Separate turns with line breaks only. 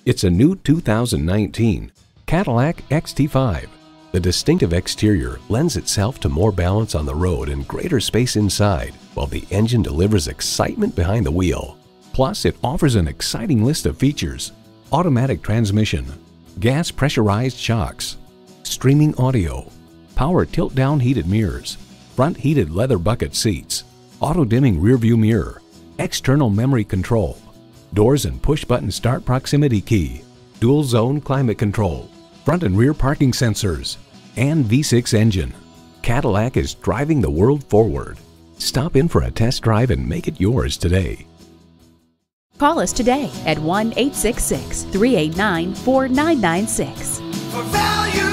It's a new 2019 Cadillac XT5. The distinctive exterior lends itself to more balance on the road and greater space inside, while the engine delivers excitement behind the wheel. Plus, it offers an exciting list of features: automatic transmission, gas pressurized shocks, streaming audio, power tilt-down heated mirrors, front heated leather bucket seats, auto-dimming rearview mirror, external memory control, doors and push-button start proximity key, dual-zone climate control, front and rear parking sensors, and V6 engine. Cadillac is driving the world forward. Stop in for a test drive and make it yours today.
Call us today at 1-866-389-4996.
For value